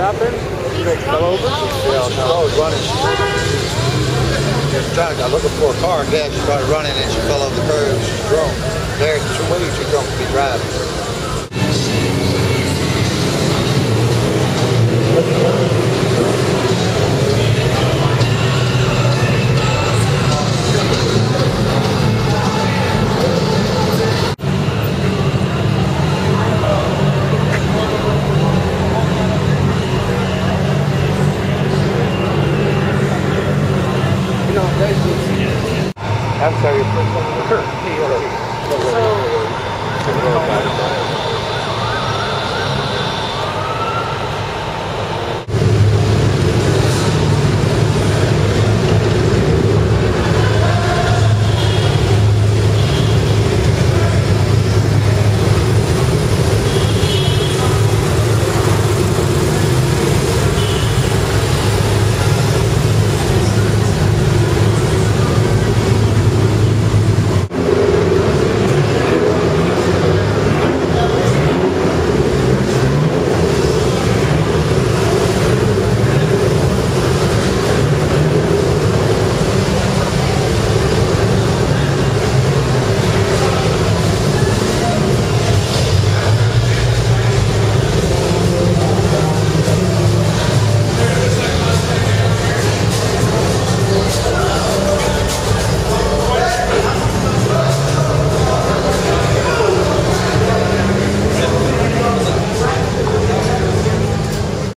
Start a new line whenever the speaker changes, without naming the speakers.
happened? She like fell over?
Yeah, no, I was running. She was trying to, looking for a car, and Dad, she started running and she fell over the curb. She's drunk. There's 2 weeks she's drunk to be driving.
I'm sorry, your first one.